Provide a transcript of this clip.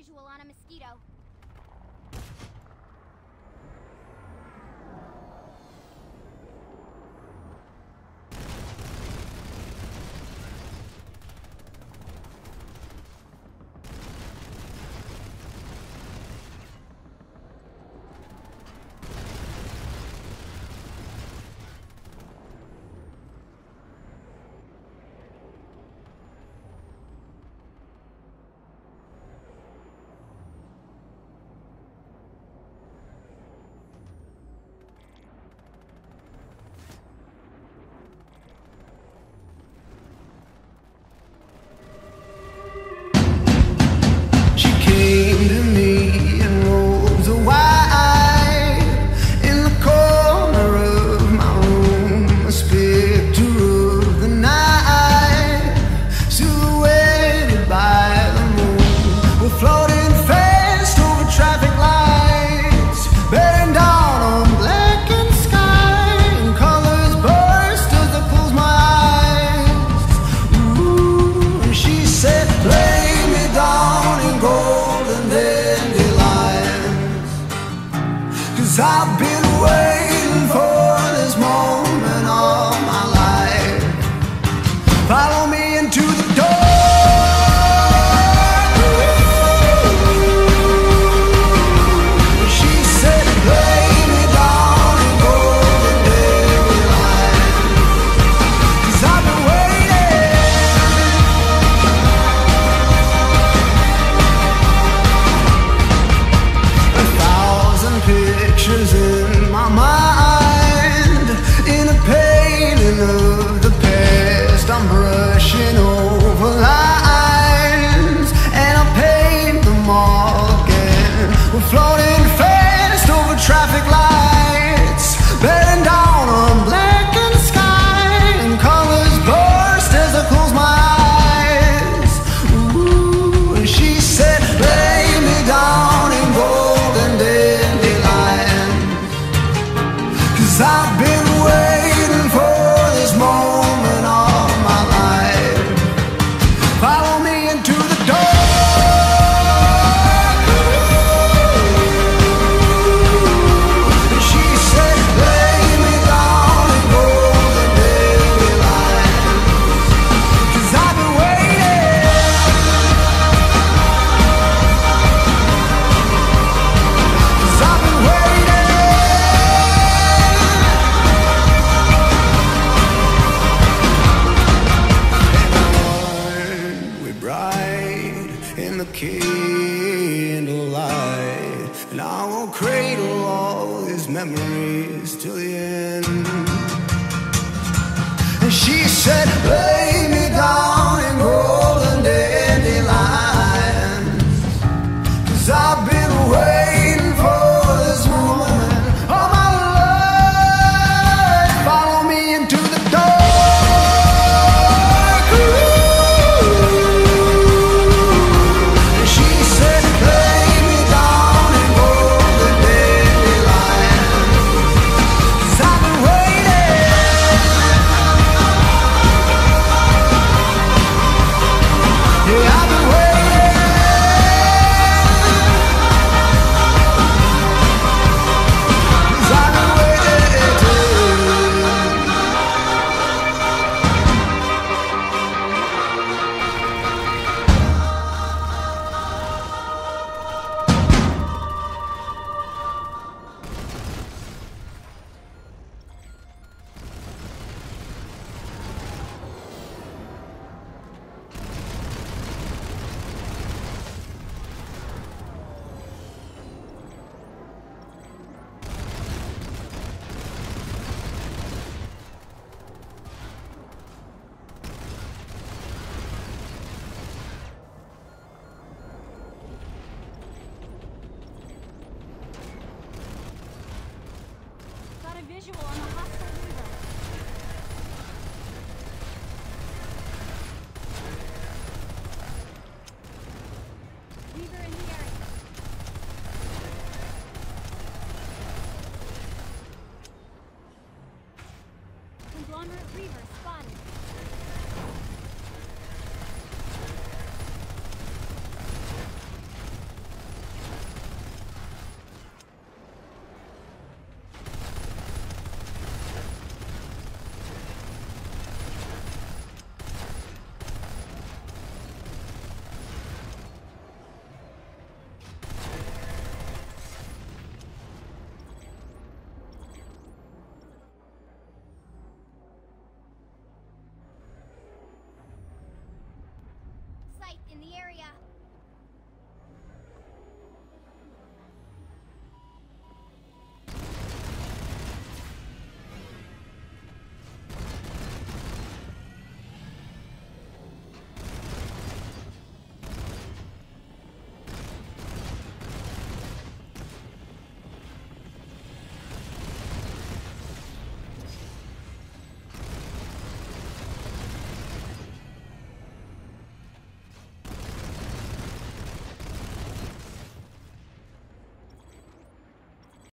visual on a mosquito. I've been waiting for this moment all my life. Follow me into the door. She said, lay me down in golden daylight. 'Cause I've been waiting. A thousand pictures in my mind, in a painting of the past. I'm brushing over lines, and I paint them all again. We're floating fast over traffic lights, bearing down on blackened sky, and colors burst as I close my eyes. Ooh, and she said, lay me down in golden dandelions. 'Cause I've been waiting for this moment all my life. Follow me into the door. And she said, lay me down in golden dandelions. 'Cause I've been waiting. 'Cause I've been waiting. And we're bright in the candlelight, and I will cradle all these memories till the end. And she said, lay me down in golden dandelions. 'Cause I've been waiting for this moment all my life. Follow me into the dark. And she said, lay me down in golden dandelions. 'Cause I've been waiting. light in the area.